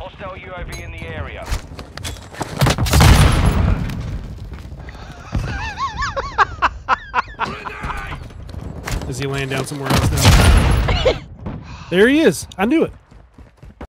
Hostile UAV in the area. Is he laying down somewhere else now? There he is. I knew it.